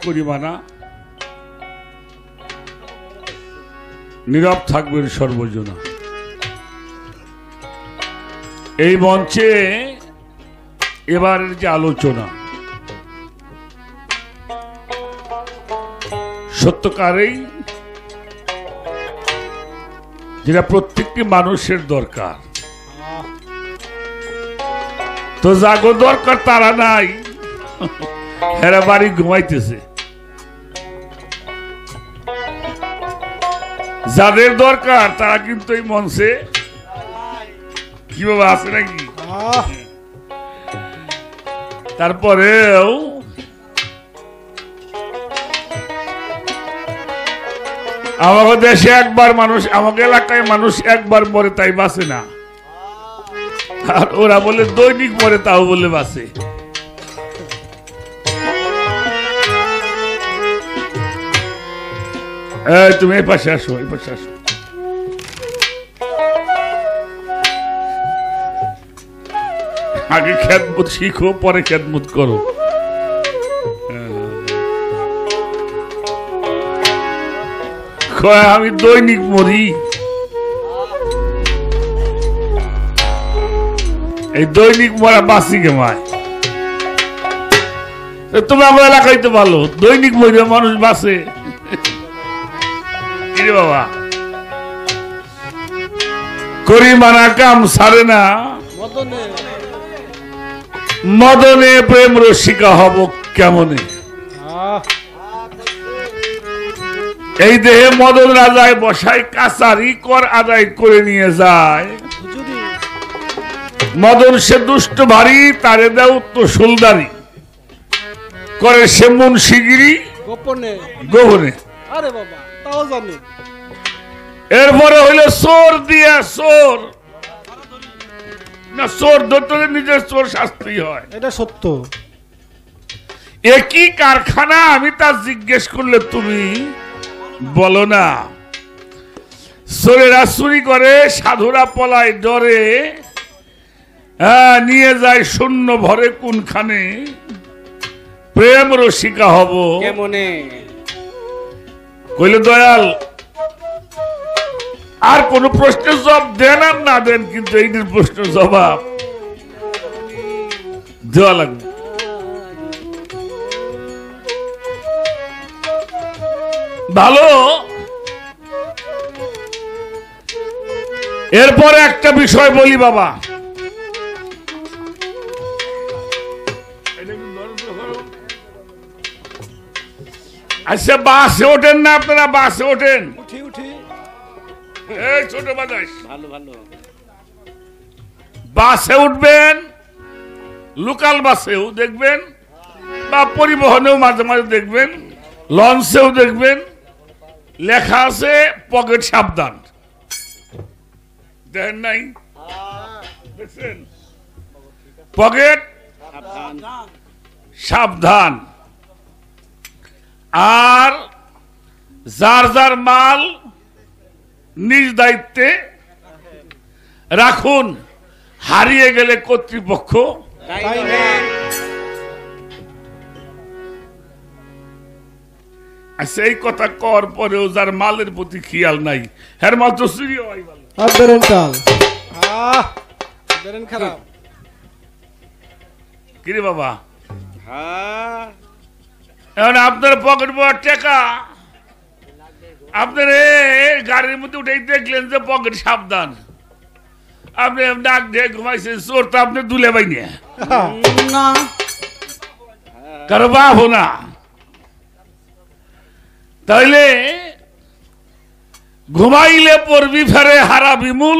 করিমানা, নীরব থাকবেন সর্বজনা। এই মঞ্চে এবারের যে আলোচনা সত্যকারেই যেটা প্রত্যেকটি মানুষের দরকার, তো জাগো দরকার তারা নাই, হেরা বাড়ি ঘুমাইতেছে। যাদের দরকার তারা কিন্তু এই মঞ্চে কিভাবে আছে নাকি। তারপরেও আমাকে দেশে একবার মানুষ, আমাকে এলাকায় মানুষ একবার মরে তাই বাঁচে না, আর ওরা বলে দৈনিক মরে তাও বলে বাঁচে। তুমি এই পাশে আসো, এই পাশে আসো। আগে খেদমত শিখো, পরে খেদমত করো। আমি দৈনিক মরি, এই দৈনিক মরা বাঁচি কেমায়। তুমি আমার এলাকায় তো ভালো, দৈনিক মরে মানুষ বাঁচে বাবা। করিমানা কাম সারে না, মদনে প্রেম রসিকা হব কেমনে। এই দেহে মদন রাজায় বসায় কাছারি কর আদায় করে নিয়ে যায়। মদন সে দুষ্ট ভারী, তারে দেও তো সুলদারি করে সে মুন্সিগিরি গোপনে গোপনে। আরে বাবা, তাও জানি। এরপরে হইল চোর দিয়া চোর না, চোর ধরতে নিজের চোর শাস্তি হয়, এটা সত্য। একই কারখানা, আমি তা জিজ্ঞেস করলে তুমি বলো না। চোরেরা চুরি করে, সাধুরা পলায় ডরে, নিয়ে যায় শূন্য ভরে কোনখানে, প্রেম রসিকা হব কেমনে। কইলে দয়াল আর কোন প্রশ্নের জবাব দেন আর না দেন, কিন্তু এই প্রশ্নের জবাব দেওয়া লাগবে। ভালো। এরপরে একটা বিষয় বলি বাবা, আচ্ছা বাসে ওঠেন না আপনারা? বাসে ওঠেন? উঠি উঠি। এই ছোট বাজাস, ভালো ভালো। বাসে উঠবেন, লোকাল বাসেও দেখবেন, বা পরিবহনেও মাঝে মাঝে দেখবেন, লঞ্চেও দেখবেন লেখা আছে পকেট সাবধান। দেখেন নাই? দেখছেন? পকেট সাবধান। আর যার যার মাল নিজ দায়িত্বে রাখুন, হারিয়ে গেলে কর্তৃপক্ষ সেই কথা কর পরেও যার মালের প্রতি খেয়াল নাই, হের মাল তো চুরি হয়। কিরে বাবা, এখন আপনার পকেট বড় টাকা, আপনার গাড়ির মধ্যে উঠে দেখলেন যে পকেট সাবধান, আপনি ডাক দিয়ে ঘুমাইছেন, চোর তো আপনি দুলে পাইনি, কারো বাবো না। তাইলে ঘুমাইলে পড়বি ফেরে হারা বিমূল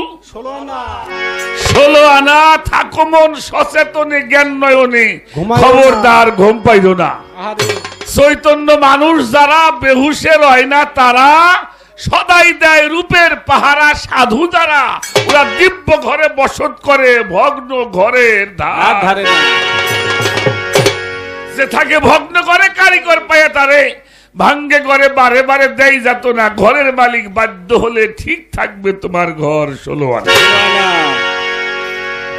16 আনা, থাকো মন সচেতনে জ্ঞান নয়নে, খবরদার ঘুম পাইল না। চৈতন্য মানুষ যারা বেহুশে রয় না, তারা সদাই দেয় রূপের পাহারা। সাধু যারা, ওরা দিব্য ঘরে বসত করে, ভগ্ন ঘরের ধারে যে থাকে ভগ্ন করে, কারিগর পায় তারে ভাঙ্গে ঘরে বারে বারে দেয় যেত না। ঘরের মালিক বাধ্য হলে ঠিক থাকবে তোমার ঘর 16 আনা।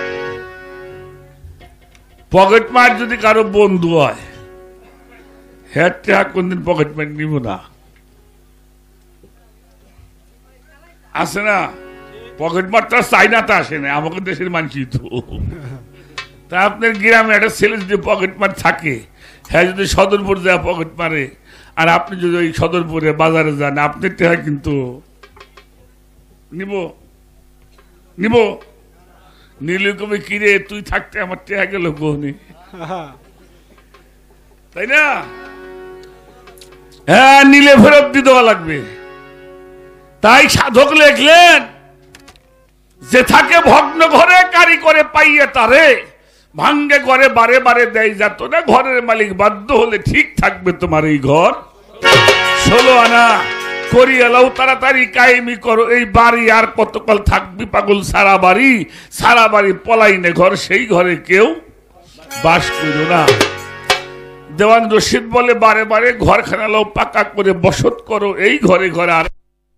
পকেট মার যদি কারো বন্ধু হয়, হ্যাঁ টাকা কোনদিন পকেট মানি নিব না, আসে না পকেট মারটা চাইনাতে আসে না, আমাকে দেশের মানুষই তো। তা আপনার গ্রামে একটা ছেলে যদি পকেট মার থাকে, হ্যাঁ যদি সদরপুর যায় পকেট মারে, আর আপনি যদি ওই সদরপুরে বাজারে যান, আপনার টাকা কিন্তু নিব নিব নিলে কবে কিরে তুই থাকতে আমার টাকা গেল কোনে, তাই না? হ্যাঁ নিলে ফেরত দিয়ে দেওয়া লাগবে। তাই সাধক লেখলেন যে থাকে ভগ্ন ঘরে কারি করে পাইয়ে তারে, ভাঙ্গে ঘরে বারে বারে দেয় যাত না, ঘরের মালিক বাধ্য হলে ঠিক থাকবে তোমার এই ঘর। 16 আনা করিয়া লাও তাড়াতাড়ি কায়েমি করো এই বাড়ি, আর কতকাল থাকবি পাগল সারা বাড়ি, সারা বাড়ি পলাইনে ঘর, সেই ঘরে কেউ বাস করো না। দেওয়ান রশিদ বলে বারে বারে ঘরখানা লাও পাকা করে বসত করো এই ঘরে ঘরে। আর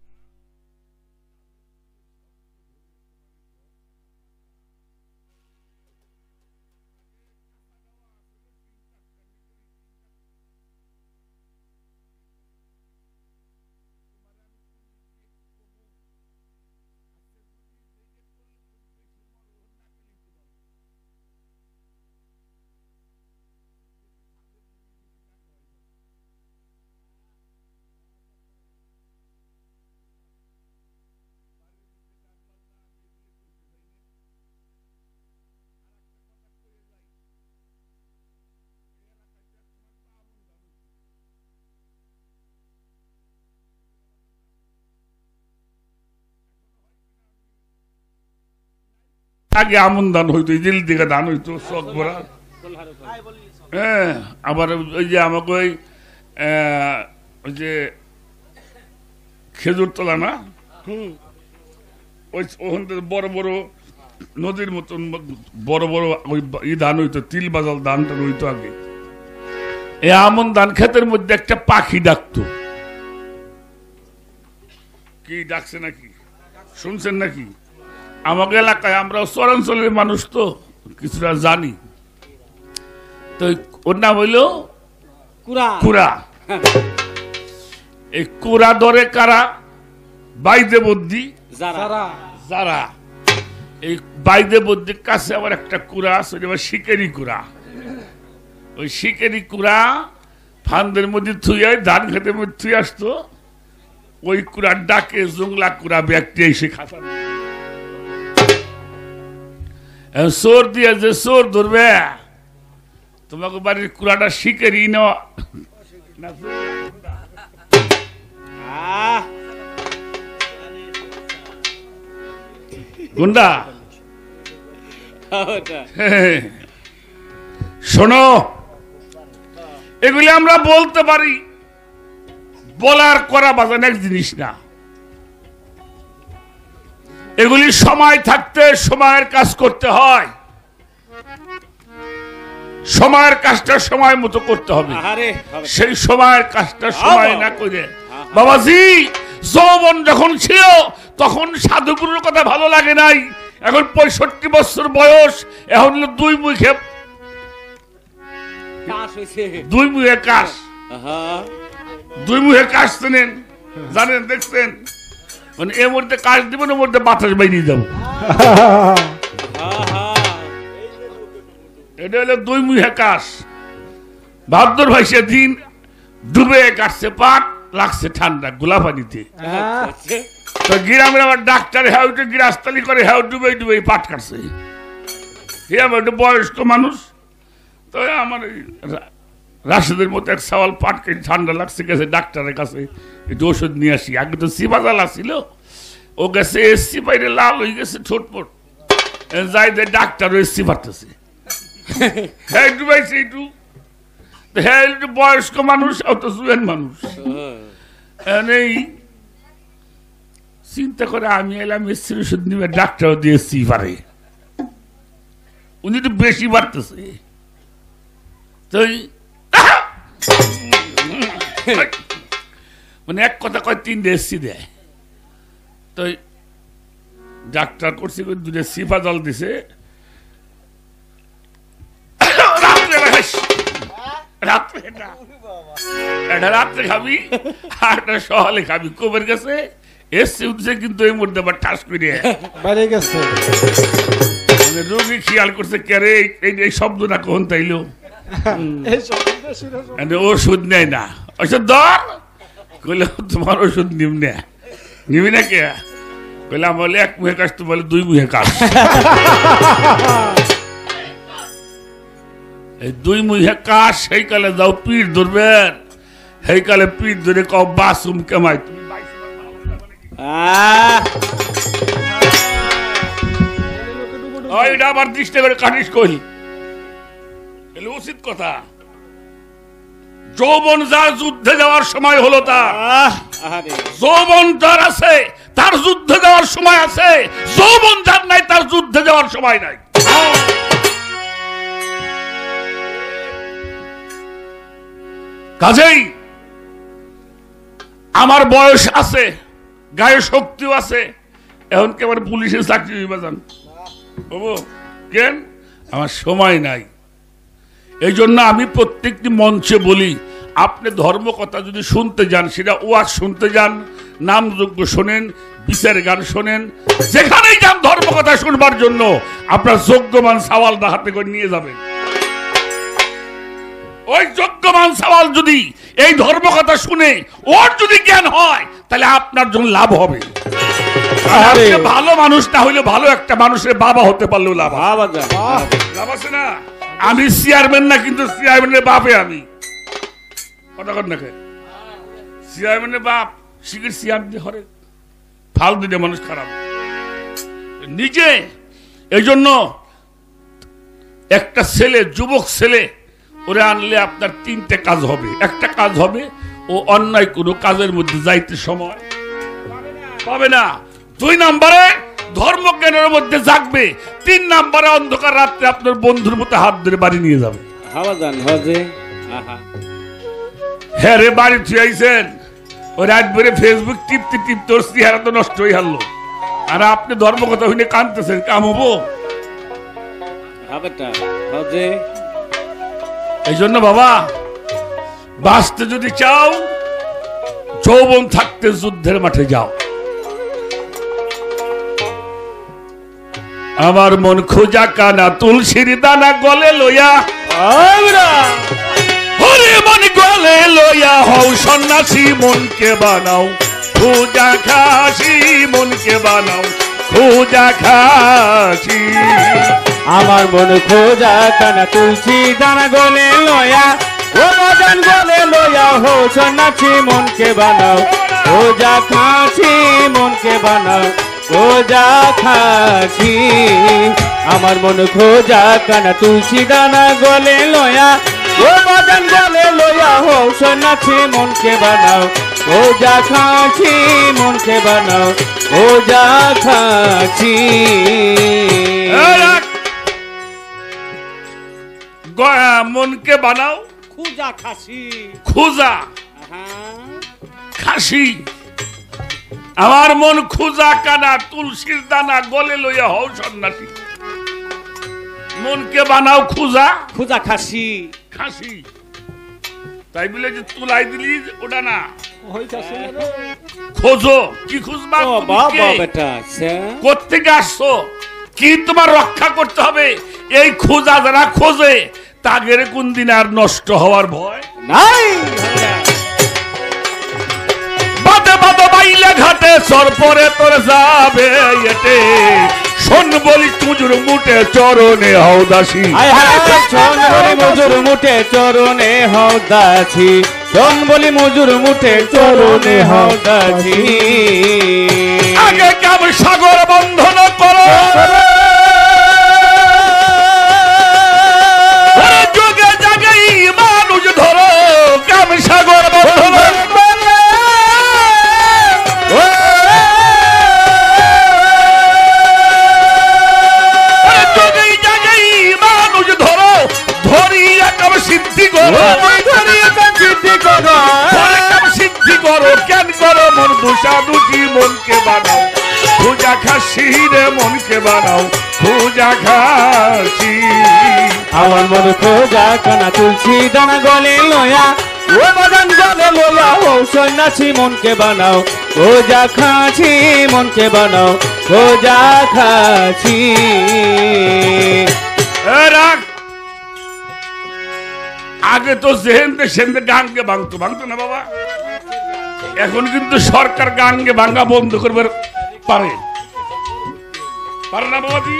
আগে আমন দান হইতো, দিল দিকে দান হইতো শখ ভরা। হ্যাঁ আবার ওই যে আমাকে ওই যে খেজুর তোলা না, ওই ওখান থেকে বড় বড় নদীর মতন বড় বড় ওই ধান হইতো, তিল বাজাল ধানটা হইতো আগে। এই আমন ধান ক্ষেতের মধ্যে একটা পাখি ডাকতো, কি ডাকছে নাকি শুনছেন নাকি? আমাকে এলাকায় আমরা চরাঞ্চলের মানুষ তো কিছুটা জানি, তো ওর নাম হইল কুড়া। এই কুড়া ধরে কারা? বাইদে বদ্যি যারা। এই বাইদে বদ্যির কাছে আবার একটা কুড়া আছে, শিকারি কুড়া। ওই শিকারি কুড়া ফান্দের মধ্যে থুয়ে ধান খেতের মধ্যে থুয়ে আসতো, ওই কুড়ার ডাকে জংলা কুড়া ব্যক্তি এসে খাতা চোর দিয়ে যে চোর ধরবে, তোমাকে বাড়ির কুড়াটা শিকারি নেওয়া গুন্ডা। শোনো, এগুলি আমরা বলতে পারি, বলার করা বাজান এক জিনিস না। এগুলি সময় থাকতে সময়ের কাজ করতে হয়, সময়ের কাজটা সময় মতো করতে হবে। সেই সময়ের কাজটা সময় না করে, বাবাজি যৌবন যখন ছিল তখন সাধুগুরুর কথা ভালো লাগে নাই, এখন 65 বছর বয়স, এখন দুই মুখে কাশ, দুই মুখে কাশ চেনেন জানেন দেখছেন, মানে এর মধ্যে কাশ দিব না, মধ্যে বাতাস বাইরে যাব, এটা হলো দুই মুখে কাশ। ভাদ্র ভাইসে দিন ডুবে কাটছে পাট, লাগছে ঠান্ডা গোলা পানিতে। তো গ্রামের আমার ডাক্তার হ্যাঁ গিরাস্তালি করে, হ্যাঁ ডুবে ডুবে পাট কাটছে, একটু বয়স্ক মানুষ। তো আমার রাশেদের মতো এক সওয়াল পাট কেটে ঠান্ডা লাগছে, গেছে ডাক্তারের কাছে একটু ওষুধ নিয়ে আসি। আগে তো সিপাজাল আসছিল, ও গেছে এসছি বাইরে লাল হয়ে গেছে ছোটপট, যাই যে ডাক্তার এসছি পারতেছে, হ্যাঁ ডুবাইছে একটু, হ্যাঁ একটু বয়স্ক মানুষ, অত জুয়ান মানুষ। এই চিন্তা করে আমি এলাম এসছির ওষুধ নিবে, ডাক্তারও দিয়েছি পারে, উনি একটু বেশি বাড়তেছে। তো মানে এক কথা কয় 3 এসছি দেয়। তো ডাক্তার করছে 2 সিফা জল দিছে, রাত্রে এটা রাত্রে খাবি আর একটা সকালে খাবি কোবের কাছে এসছে উঠছে কিন্তু এই মুহূর্তে আবার ঠাস করে বাইরে গেছে রোগী খেয়াল করছে কেরে এই শব্দটা কোন তাইলো ওষুধ নেয় না ওষুধ ধর কইলে তোমার ওষুধ নিবি না কে কইলে আমার বলে এক মুহে কাজ তো বলে দুই মুহে কাজ এই দুই মুহে কাজ সেই কালে যাও পিঠ ধরবেন সেই কালে পিঠ ধরে কও বাসুম কেমাই তুমি ওইটা আবার দৃষ্টি করে কাটিস কইল এলে উচিত কথা যৌবন যার যুদ্ধে যাওয়ার সময় হলো তার যৌবন যার আছে তার যুদ্ধে যাওয়ার সময় আছে যৌবন যার নাই তার যুদ্ধে যাওয়ার সময় নাই কাজেই আমার বয়স আছে গায়ে শক্তিও আছে এখন কেবল পুলিশের চাকরি বাজান বাবু কেন আমার সময় নাই এই জন্য আমি প্রত্যেকটি মঞ্চে বলি আপনি ধর্ম কথা যদি শুনতে যান সেটা ওয়াজ শুনতে যান নামযজ্ঞ শোনেন বিচার গান শোনেন যেখানেই যান ধর্ম কথা শুনবার জন্য আপনার যোগ্যমান সওয়াল হাতে করে নিয়ে যাবেন ওই যোগ্যমান সওয়াল যদি এই ধর্ম কথা শুনে ওর যদি জ্ঞান হয় তাহলে আপনার জন্য লাভ হবে ভালো মানুষ না হইলে ভালো একটা মানুষের বাবা হতে পারলেও লাভ লাভ আছে না আমি চেয়ারম্যান না কিন্তু চেয়ারম্যানের বাপে আমি কথা কর না চেয়ারম্যানের বাপ শিখির চেয়ারম্যান হরে ফাল দিলে মানুষ খারাপ নিজে এই জন্য একটা ছেলে যুবক ছেলে ওরে আনলে আপনার তিনটে কাজ হবে একটা কাজ হবে ও অন্যায় কোনো কাজের মধ্যে যাইতে সময় পাবে না দুই নম্বরে ধর্মজ্ঞানের মধ্যে জাগবে তিন নম্বরে অন্ধকার রাত্রে আপনার বন্ধুর মতো হাত ধরে বাড়ি নিয়ে যাবে হ্যাঁ রে বাড়ি ছুঁয়াইছেন ওই রাত ভরে ফেসবুক টিপতে টিপতে ওর চেহারা তো নষ্ট হয়ে হারলো আর আপনি ধর্ম কথা হইলে কাঁদতেছেন কাম হবো এই জন্য বাবা বাঁচতে যদি চাও যৌবন থাকতে যুদ্ধের মাঠে যাও আমার মন খোঁজা কানা তুলসীর দানা গলে লইয়া হরে মন গলে লইয়া হও সন্ন্যাসী মনকে বানাও খোঁজা খাসি মনকে বানাও খোঁজা খাসি আমার মন খোঁজা কানা তুলসী দানা গলে লইয়া ও মদন গলে লইয়া হো সন্ন্যাসী মনকে বানাও খোঁজা খাসি মনকে বানাও খোঁজা খাসি আমার মন খোঁজা কানা তুলসী দানা গলে লইয়া ও মদন গলে লইয়া হো সন্ন্যাসী মনকে বানাও খোঁজা খাসি মনকে বানাও খোঁজা খাসি মনকে বানাও খোঁজা খাসি খোঁজা খাসি আমার মন খোঁজা কানা তুলসীর দানা গলে লইয়া হও সন্ন্যাসী মনকে বানাও খোঁজা খোঁজা খাসি খাসি তাই বলে যে তুলাই দিলি ওটা না খোঁজো কি খুঁজবা কোত্থেকে আসছো কি তোমার রক্ষা করতে হবে এই খোঁজা যারা খোঁজে তাদের কোন দিন আর নষ্ট হওয়ার ভয় নাই বাদে বাদে বাইলে ঘাটে সরপরে তোর যাবে এতে শোন বলি তুজুর মুটে চরণে হও দাসী শোন বলি মজুর মুটে চরণে হও দাসী শোন বলি মজুর মুটে চরণে হও দাসী আগে কাম সাগর বন্ধন করো যোগে জাগে মানুষ ধরো কাম সাগর বন্ধন সিদ্ধি করো কেন করো মন দুষা দুটি মনকে বানাও খোঁজা খাস শিরে মনকে বানাও খোঁজা খাসি। আমার মন খোঁজা কানা তুলছি দানা গলে লয়া ও বাজান গলে লয়া ও সন্ন্যাসী মনকে বানাও খোঁজা খাছি মনকে বানাও খোঁজা খাছি। রাখ আগে তো যেহেনতে সেনতে গানকে ভাঙতো না বাবা, এখন কিন্তু সরকার গানকে ভাঙা বন্ধ করবে পারে না বাবাজি।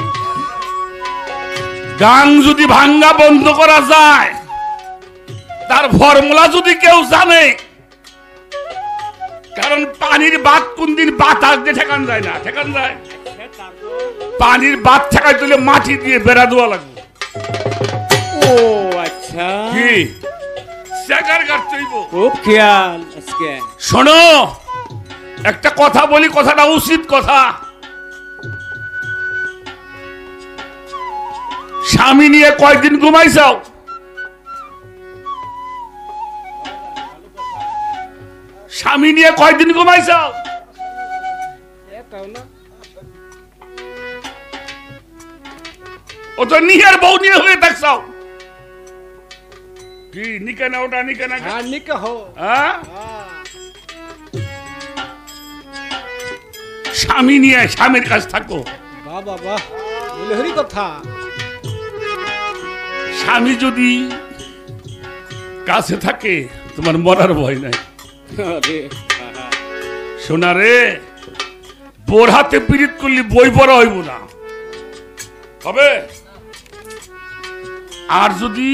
গান যদি ভাঙ্গা বন্ধ করা যায়, তার ফর্মুলা যদি কেউ জানে, কারণ পানির বাত কোন দিন বাতাস দিয়ে ঠেকান যায় না, ঠেকান যায় পানির বাত ঠেকাই তুলে মাটি দিয়ে বেড়া দেওয়া লাগবে। ও আচ্ছা, কি সেকার গাছ চইব খুব খেয়াল আজকে। শোনো একটা কথা বলি, কথাটা উচিত কথা। স্বামী নিয়ে কয়দিন ঘুমাইছাও? স্বামী নিয়ে কয়দিন ঘুমাইছাও? ও তো নিজের বউ নিয়ে হয়ে থাকছাও। কি নিকে না ওটা নিকে না নিকে হো। স্বামী নিয়ে স্বামীর কাছে থাকো। বাবা বাহ, বলে হরি কথা। স্বামী যদি কাছে থাকে তোমার মরার ভয় নাই। শোনা রে, বোর হাতে পীড়িত করলে বই পড়া হইব না, হবে। আর যদি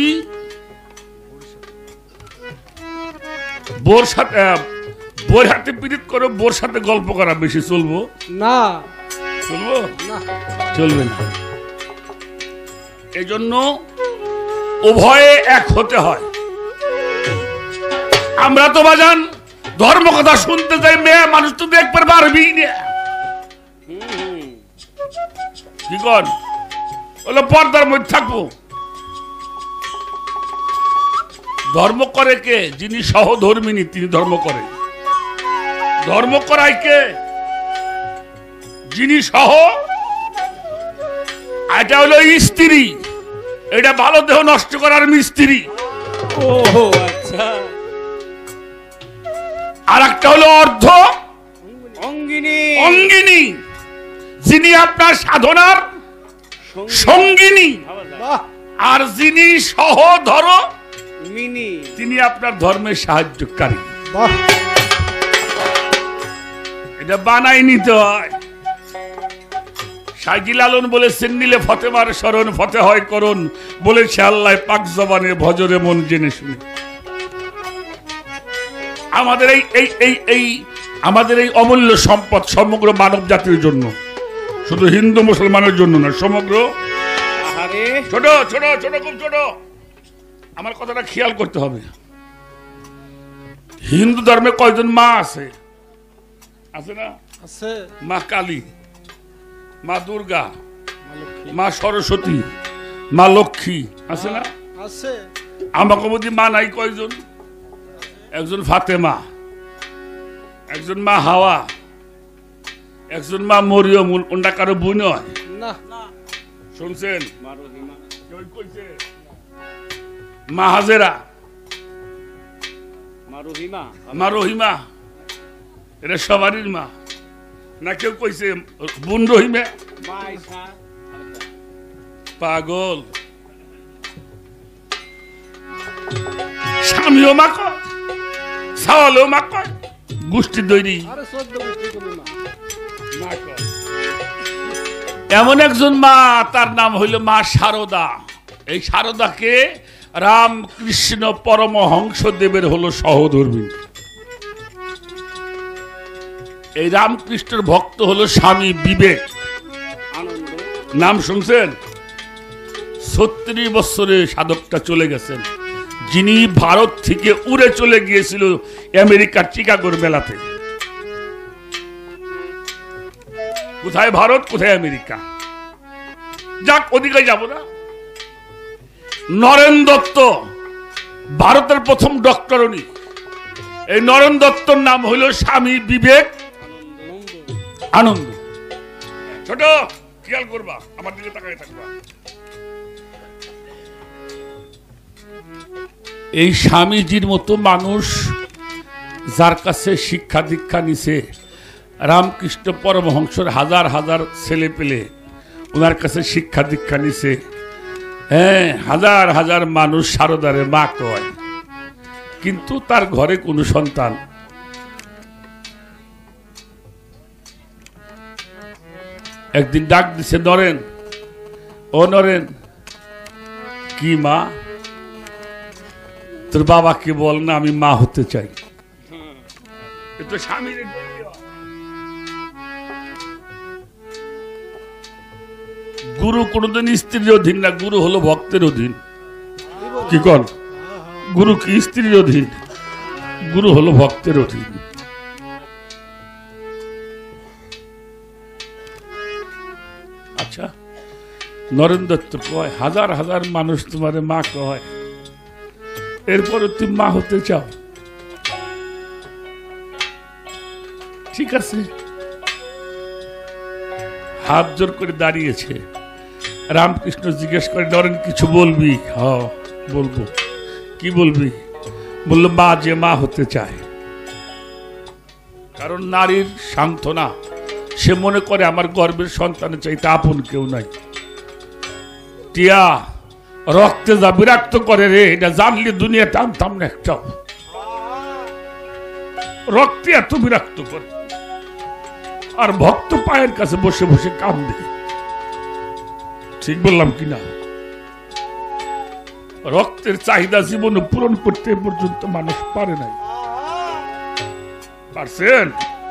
বোর হাতে পীড়িত করো, বোর সাথে গল্প করা বেশি চলবো না, চলবো না, চলবে না। এই জন্য উভয়ে এক হতে হয়। আমরা তো বাজান ধর্ম কথা শুনতে যাই, মেয়ে মানুষ তো দেখতে পারবি না। কি কর বলো, পর্দার মধ্যে থাকবো। ধর্ম করে কে? যিনি সহধর্মিনী তিনি ধর্ম করে। ধর্ম করায় কে? যিনি সহ। এটা হলো স্ত্রী, এটা ভালো দেহ নষ্ট করার মিস্ত্রি। ও আচ্ছা। আর একটা হলো অর্ধ অঙ্গিনী, যিনি আপনার সাধনার সঙ্গিনী। আর যিনি সহধর তিনি আপনার ধর্মের সাহায্যকারী। এটা বানাই নিতে হয়। সাইজি লালন বলেছেন, নিলে ফতেমার শরণ ফতে হয় করণ, বলেছে আল্লাহ পাক জবানে ভজরে মন জেনে শুনে। আমাদের আমাদের এই অমূল্য সম্পদ সমগ্র মানব জাতির জন্য, শুধু হিন্দু মুসলমানের জন্য না, সমগ্র। ছোট ছোট ছোট খুব ছোট, আমার কথাটা খেয়াল করতে হবে। হিন্দু ধর্মে কয়জন মা আছে? আছে না? আছে। মা কালী, মা দুর্গা, মা সরস্বতী, মা লক্ষ্মী, আছে না? আছে। আমাকে বুঝি মা নাই কয়জন? একজন ফাতেমা, একজন মা হাওয়া, একজন মা মরিয়ম। ওটা কারো বোন হয় না? শুনছেন? মা হাজেরা, মা রহিমা, এটা সবারই মা না? কেউ কইছে বোন রহিমা? পাগল। স্বামীও মা কয়, সাওয়ালেও মা কয়, গোষ্ঠী তৈরি। এমন একজন মা, তার নাম হইল মা শারদা। এই শারদাকে রামকৃষ্ণ পরমহংস দেবের হলো সহধর্মী। এই রামকৃষ্ণের ভক্ত হলো স্বামী বিবেক। নাম শুনছেন? 36 বছরে সাধকটা চলে গেছেন, যিনি ভারত থেকে উড়ে চলে গিয়েছিল আমেরিকার চিকাগোর মেলাতে। কোথায় ভারত, কোথায় আমেরিকা, যাক ওদিকে যাব না। নরেন দত্ত ভারতের প্রথম ডক্টর উনি। এই নরেন দত্তর নাম হইল স্বামী বিবেক আনন্দ। ছোট খেয়াল করবা, আমার দিকে তাকাই থাকবা। এই স্বামীজির মতো মানুষ যার কাছে শিক্ষা দীক্ষা নিছে, রামকৃষ্ণ পরমহংসর হাজার হাজার ছেলে পেলে ওনার কাছে শিক্ষা দীক্ষা নিছে। হ্যাঁ, হাজার হাজার মানুষ সারদারে মা কয়, কিন্তু তার ঘরে কোনো সন্তান। একদিন ডাক দিছে, নরেন, ও নরেন, কি মা? তোর বাবাকে বল না আমি মা হতে চাই। তো স্বামীর গুরু কোনদিন স্ত্রীর অধীন না, গুরু হলো ভক্তের অধীন। কি কর? গুরু কি স্ত্রীর অধীন? গুরু হলো ভক্তের অধীন। আচ্ছা, নরেন দত্ত কয় হাজার হাজার মানুষ তোমার মা কয়, এরপরে তুমি মা হতে চাও? ঠিক আছে, হাত জোর করে দাঁড়িয়েছে। রামকৃষ্ণ জিজ্ঞেস করে, নরেন কিছু বলবি? হ্যাঁ বলবো। কি বলবি? বলল, মা যে মা হতে চায়। কারণ নারীর সান্ত্বনা, সে মনে করে আমার গর্ভের সন্তানের চাইতে আপন কেউ নাই। টিয়া রক্তে যা বিরক্ত করে রে, এটা জানলে দুনিয়া টানতাম না একটাও। রক্তে এত বিরক্ত করে, আর ভক্ত পায়ের কাছে বসে বসে কান্দে। ঠিক বললাম কিনা? রক্তের চাহিদা জীবনে পূরণ করতে পর্যন্ত মানুষ পারে নাই। পারছেন?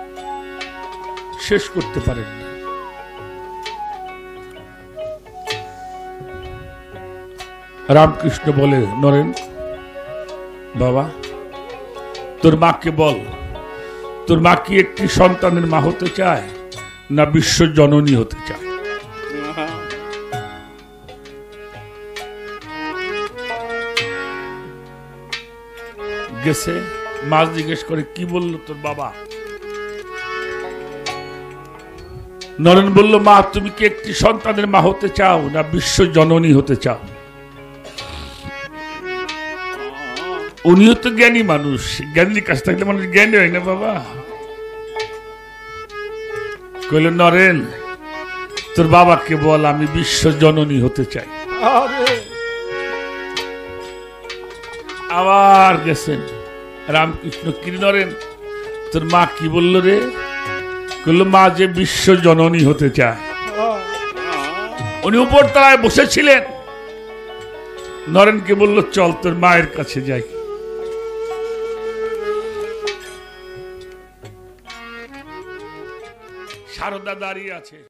শেষ করতে পারেন না। রামকৃষ্ণ বলে, নরেন বাবা, তোর মাকে বল, তোর মা কি একটি সন্তানের মা হতে চায় না বিশ্ব জননী হতে চায়? গেছে, মা জিজ্ঞেস করে, কি বলল তোর বাবা? নরেন বলল, মা তুমি কি একটি সন্তানের মা হতে চাও না বিশ্ব জননী হতে চাও? উনিও তো জ্ঞানী মানুষ, জ্ঞানীর কাছে থাকলে মানুষ জ্ঞানী হয় না বাবা। কইল, নরেন তোর বাবাকে বল আমি বিশ্ব জননী হতে চাই। আবার গেছেন রামকৃষ্ণ, কি নরেন তোর মা কি বলল রে? কইল, মা যে বিশ্ব জননী হতে চায়। উনি উপর তলায় বসেছিলেন। নরেনকে বলল, চল তোর মায়ের কাছে যাই। সারদা দাঁড়িয়ে আছে।